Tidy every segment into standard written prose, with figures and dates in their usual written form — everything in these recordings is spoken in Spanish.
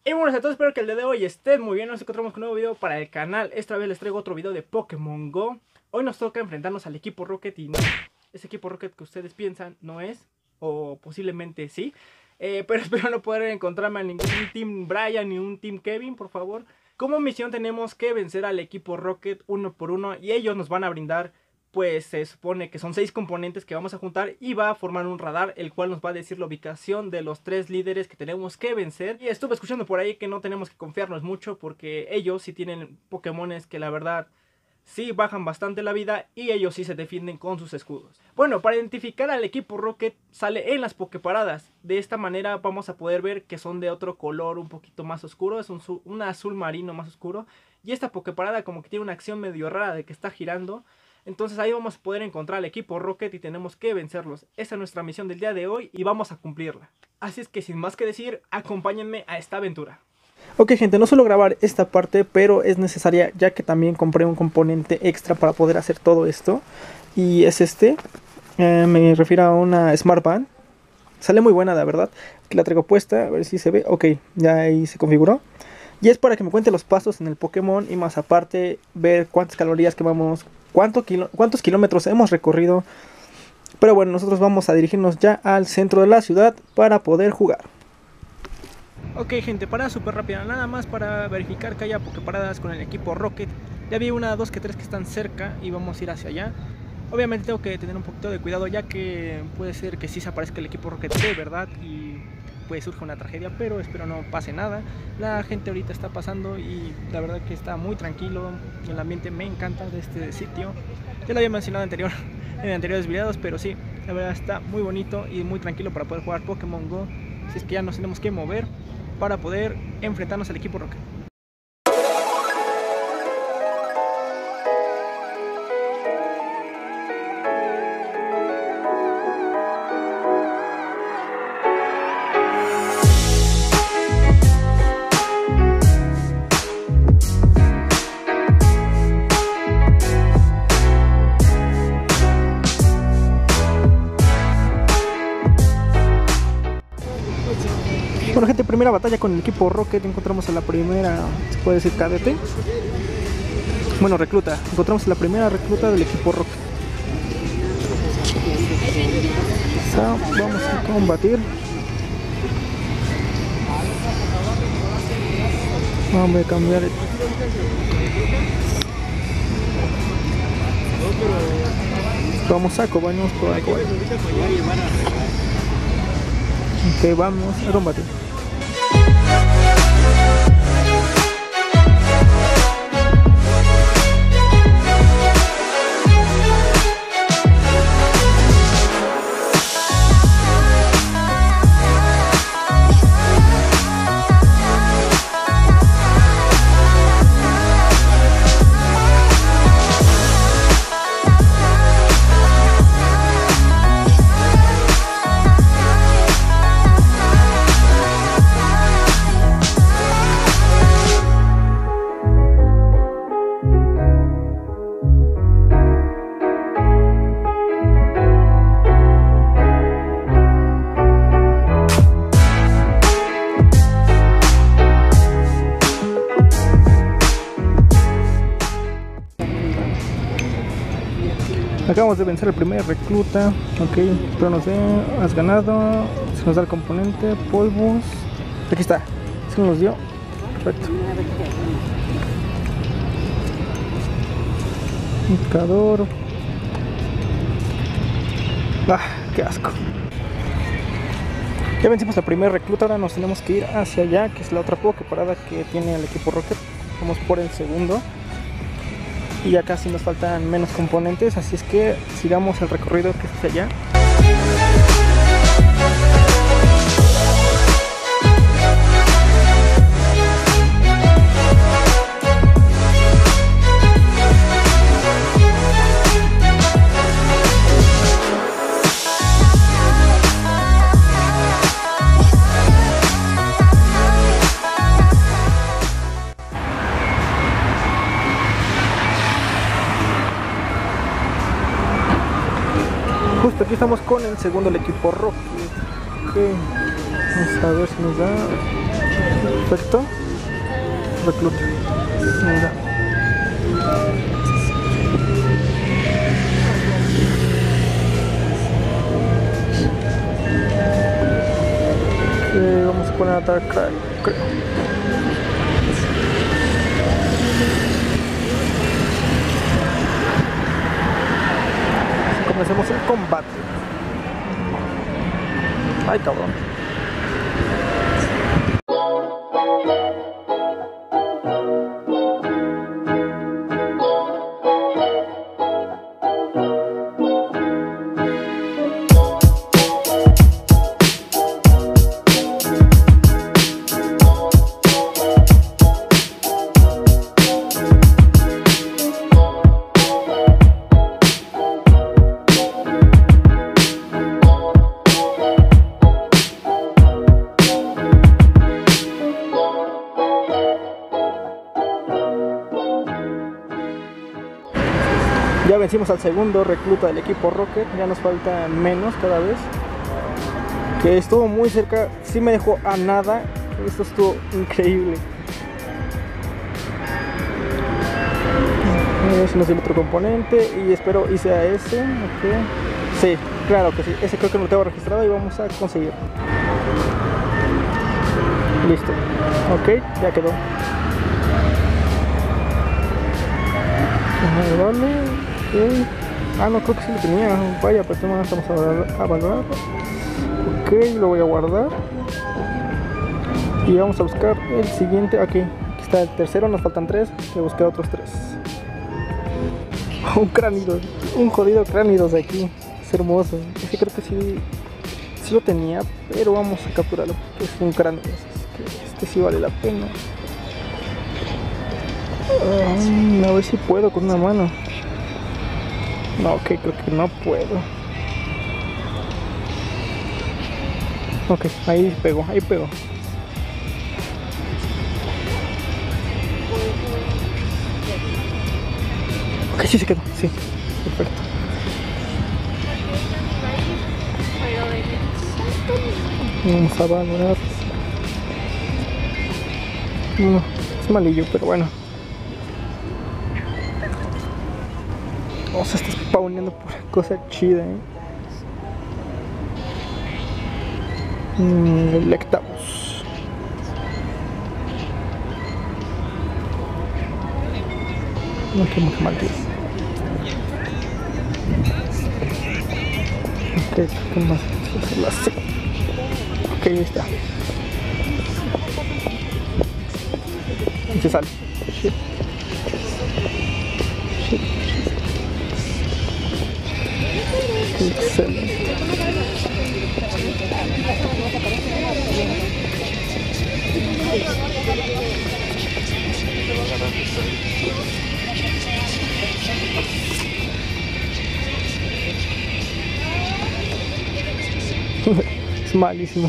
Y buenas a todos, espero que el día de hoy estén muy bien. Nos encontramos con un nuevo video para el canal. Esta vez les traigo otro video de Pokémon Go. Hoy nos toca enfrentarnos al equipo Rocket y no, ese equipo Rocket que ustedes piensan no es, o posiblemente sí. Pero espero no poder encontrarme a ningún Team Brian ni un Team Kevin, por favor. Como misión tenemos que vencer al equipo Rocket uno por uno y ellos nos van a brindar, pues se supone que son 6 componentes que vamos a juntar y va a formar un radar, el cual nos va a decir la ubicación de los 3 líderes que tenemos que vencer. Y estuve escuchando por ahí que no tenemos que confiarnos mucho porque ellos sí tienen Pokémones que la verdad sí bajan bastante la vida y ellos sí se defienden con sus escudos. Bueno, para identificar al equipo Rocket sale en las Poképaradas. De esta manera vamos a poder ver que son de otro color un poquito más oscuro, es un azul marino más oscuro. Y esta Poképarada como que tiene una acción medio rara de que está girando. Entonces ahí vamos a poder encontrar al equipo Rocket y tenemos que vencerlos. Esa es nuestra misión del día de hoy y vamos a cumplirla. Así es que sin más que decir, acompáñenme a esta aventura. Ok gente, no suelo grabar esta parte, pero es necesaria ya que también compré un componente extra para poder hacer todo esto. Y es este, me refiero a una Smart Band. Sale muy buena, la verdad. Aquí la traigo puesta, a ver si se ve. Ok, ya ahí se configuró. Y es para que me cuente los pasos en el Pokémon y más aparte ver cuántas calorías quemamos, cuántos kilómetros hemos recorrido. Pero bueno, nosotros vamos a dirigirnos ya al centro de la ciudad para poder jugar. Ok gente, parada súper rápida, nada más para verificar que haya Poképaradas con el equipo Rocket. Ya vi una, dos, que tres que están cerca y vamos a ir hacia allá. Obviamente tengo que tener un poquito de cuidado ya que puede ser que sí se aparezca el equipo Rocket de verdad y puede surgir una tragedia, pero espero no pase nada. La gente ahorita está pasando y la verdad que está muy tranquilo. El ambiente me encanta de este sitio. Ya lo había mencionado en anteriores videos, pero sí, la verdad está muy bonito y muy tranquilo para poder jugar Pokémon Go. Así es que ya nos tenemos que mover para poder enfrentarnos al equipo Rocket. Bueno gente, primera batalla con el equipo Rocket. Encontramos a la primera, se puede decir cadete. Bueno, recluta. Encontramos a la primera recluta del equipo Rocket. Vamos a combatir. Vamos a cambiar. Vamos a cobarnos por algo. Ok, vamos a combatir. Acabamos de vencer al primer recluta. Ok, pero no sé, has ganado. Se nos da el componente, polvos. Aquí está, se nos dio. Perfecto. Indicador. Qué asco. Ya vencimos al primer recluta, ahora nos tenemos que ir hacia allá, que es la otra Poképarada que tiene el equipo Rocket. Vamos por el segundo. Y ya casi nos faltan menos componentes, así es que sigamos el recorrido que es hacia allá. Justo aquí estamos con el segundo del equipo Rocket. Ok, vamos a ver si nos da. Perfecto. Recluta. Venga. Vamos a poner a Dark Cry, creo. Comencemos el combate. Ay, cabrón. Ya vencimos al segundo recluta del equipo Rocket, ya nos falta menos cada vez. Que estuvo muy cerca, sí me dejó a nada, esto estuvo increíble. Ese no es el otro componente y espero hice a ese, okay. Sí, claro que sí, ese creo que no lo tengo registrado y vamos a conseguirlo. Listo, ok, ya quedó. Vale. Okay. Ah, no, creo que sí lo tenía. Vaya, pero no estamos a valorar. Ok, lo voy a guardar. Y vamos a buscar el siguiente. Aquí está el tercero, nos faltan 3. Voy a buscar otros 3. Un cránido, un jodido cránido de aquí. Es hermoso. Ese creo que sí lo tenía, pero vamos a capturarlo porque es un cránido. Este sí vale la pena. A ver si puedo con una mano. No, ok, creo que no puedo. Ok, ahí pegó, ahí pegó. Ok, sí se quedó, sí. Perfecto. Vamos a valorar. No, es malillo, pero bueno. O sea, estás spawneando por cosa chida, Electabuzz. No, qué mal tío. Ok, ¿qué más? Ok, ahí está. Y se sale. Shit. Shit. Excelente. Es malísimo.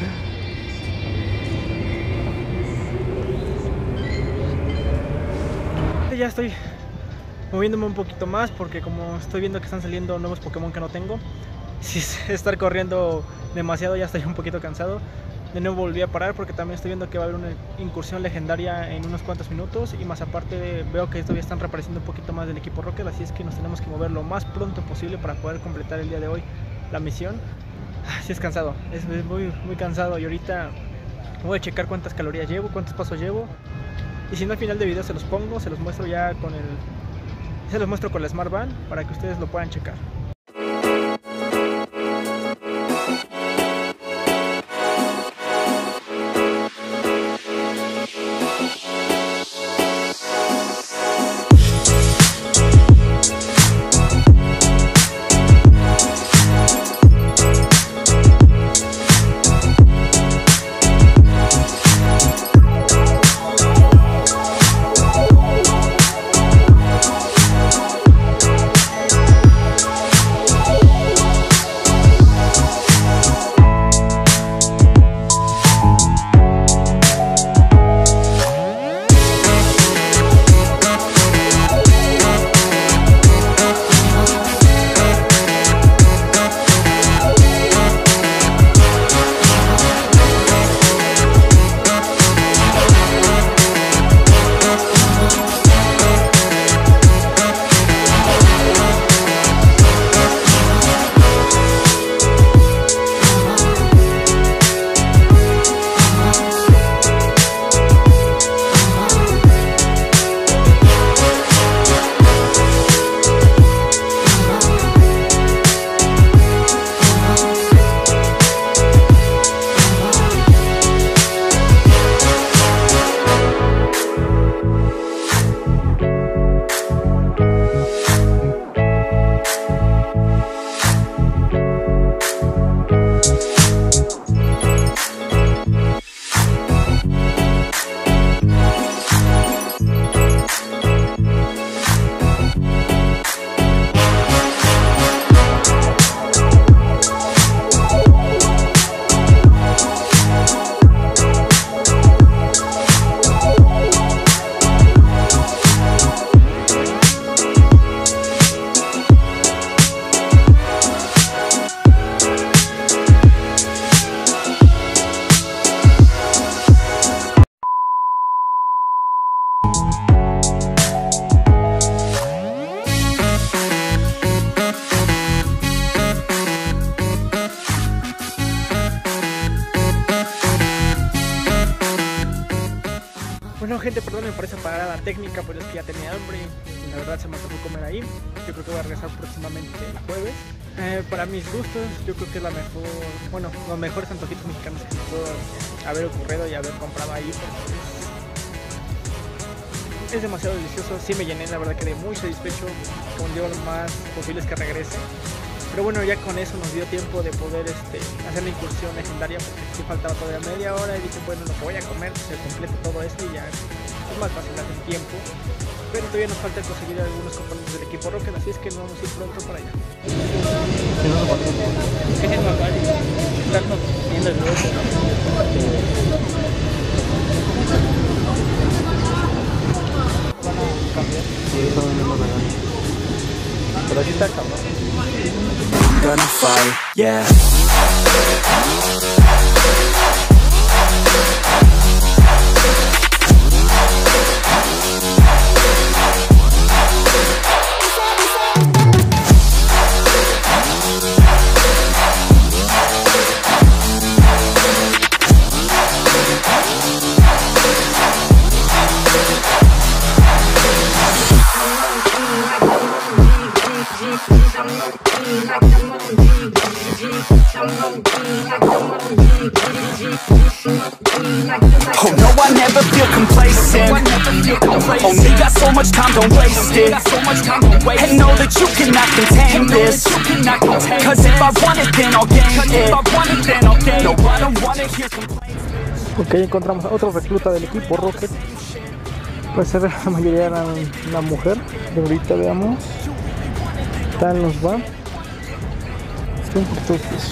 Ya estoy moviéndome un poquito más porque como estoy viendo que están saliendo nuevos Pokémon que no tengo, si estar corriendo demasiado ya estoy un poquito cansado. De nuevo volví a parar porque también estoy viendo que va a haber una incursión legendaria en unos cuantos minutos y más aparte veo que todavía están reapareciendo un poquito más del equipo Rocket, así es que nos tenemos que mover lo más pronto posible para poder completar el día de hoy la misión. Sí es cansado, es muy cansado y ahorita voy a checar cuántas calorías llevo, cuántos pasos llevo y si no al final del video se los pongo, se los muestro ya con se los muestro con la Smart Band para que ustedes lo puedan checar. Bueno gente, perdonen por esa parada técnica, pero es que ya tenía hambre y la verdad se me antojó comer ahí. Yo creo que voy a regresar próximamente el jueves. Para mis gustos, yo creo que es la mejor, bueno, los mejores antojitos mexicanos que puedo haber ocurrido y haber comprado ahí. Es demasiado delicioso, sí me llené, la verdad quedé muy satisfecho. Con Dios lo más posible es que regrese. Pero bueno, ya con eso nos dio tiempo de poder hacer la incursión legendaria, porque sí faltaba todavía media hora y dije, bueno, lo que voy a comer se complete todo esto y ya es más fácil hacer tiempo. Pero todavía nos falta conseguir algunos componentes del equipo Rocket, así es que nos vamos a ir pronto para allá. Pero aquí está cabrón. Gonna fight, yeah. Oh no, I never feel complacent. Only got so much time, don't waste it. And know that you cannot contain this. Cause if I want it, then I'll gain it. No, I don't wanna hear complaints. Ok, encontramos a otro recluta del equipo Rocket. Puede ser la mayoría era una mujer. Y ahorita veamos. Tal nos va. Estoy un poquito difícil.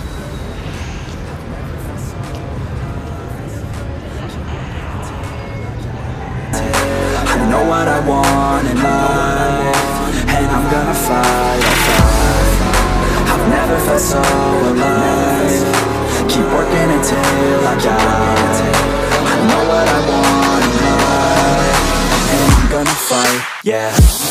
I know what I want in life, and I'm gonna fight, I'll fight. I've never felt so alive. Keep working until I die. I know what I want in life, and I'm gonna fight, yeah.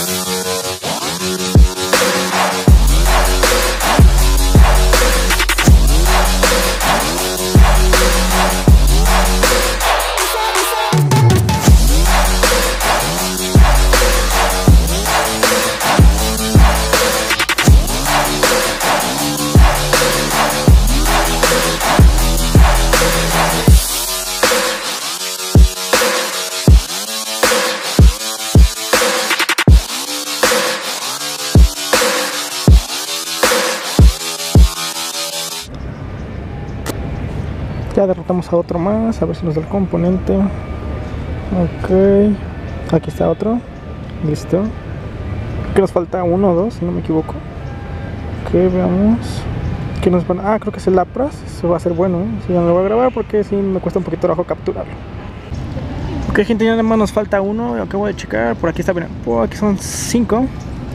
Ya derrotamos a otro más, a ver si nos da el componente. Ok, aquí está otro. Listo. Que nos falta uno o dos, si no me equivoco. Ok, veamos. ¿Qué nos van? Ah, creo que es el Lapras. Eso va a ser bueno, ¿eh? Sí, ya no lo voy a grabar porque sí me cuesta un poquito trabajo capturarlo. Ok, gente, ya nada más nos falta uno. Acabo de checar. Por aquí está, miren. Por aquí son 5.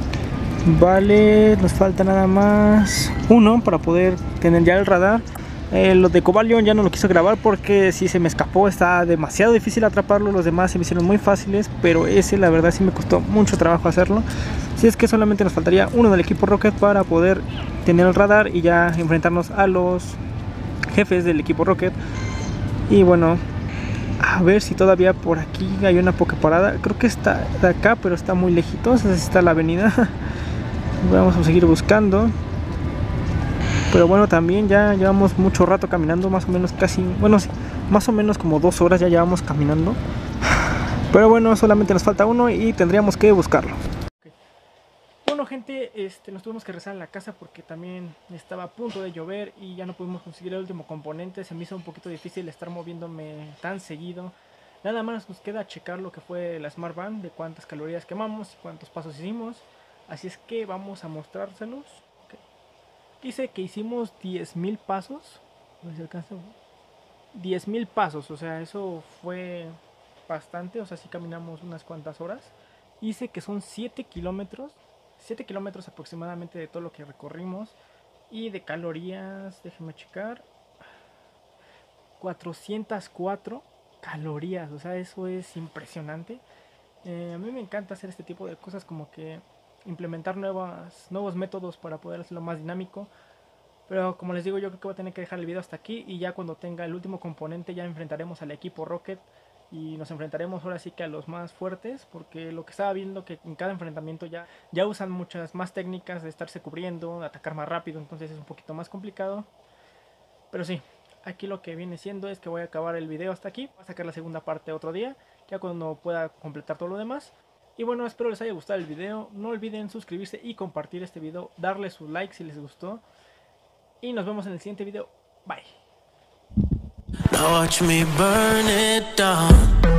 Vale, nos falta nada más uno para poder tener ya el radar. Los de Cobalion ya no lo quise grabar porque sí se me escapó, está demasiado difícil atraparlo. Los demás se me hicieron muy fáciles, pero ese la verdad sí me costó mucho trabajo hacerlo. Si es que solamente nos faltaría uno del equipo Rocket para poder tener el radar y ya enfrentarnos a los jefes del equipo Rocket. Y bueno, a ver si todavía por aquí hay una Poképarada. Creo que está de acá, pero está muy lejitos. Así está la avenida. Vamos a seguir buscando. Pero bueno, también ya llevamos mucho rato caminando, más o menos casi, bueno, sí, más o menos como 2 horas ya llevamos caminando. Pero bueno, solamente nos falta uno y tendríamos que buscarlo. Okay. Bueno gente, nos tuvimos que regresar a la casa porque también estaba a punto de llover y ya no pudimos conseguir el último componente. Se me hizo un poquito difícil estar moviéndome tan seguido. Nada más nos queda checar lo que fue la Smart Band, de cuántas calorías quemamos y cuántos pasos hicimos. Así es que vamos a mostrárselos. Dice que hicimos 10.000 pasos. A ver si alcanza. 10.000 pasos, o sea, eso fue bastante. O sea, sí caminamos unas cuantas horas. Dice que son 7 kilómetros. 7 kilómetros aproximadamente de todo lo que recorrimos. Y de calorías, déjenme checar. 404 calorías, o sea, eso es impresionante. A mí me encanta hacer este tipo de cosas, como que implementar nuevos métodos para poder hacerlo más dinámico. Pero como les digo, yo creo que voy a tener que dejar el video hasta aquí y ya cuando tenga el último componente ya enfrentaremos al equipo Rocket y nos enfrentaremos ahora sí que a los más fuertes, porque lo que estaba viendo que en cada enfrentamiento ya usan muchas más técnicas de estarse cubriendo, de atacar más rápido, entonces es un poquito más complicado. Pero sí, aquí lo que viene siendo es que voy a acabar el video hasta aquí, voy a sacar la segunda parte otro día, ya cuando pueda completar todo lo demás. Y bueno, espero les haya gustado el video, no olviden suscribirse y compartir este video, darle su like si les gustó, y nos vemos en el siguiente video, bye. Now watch me burn it down.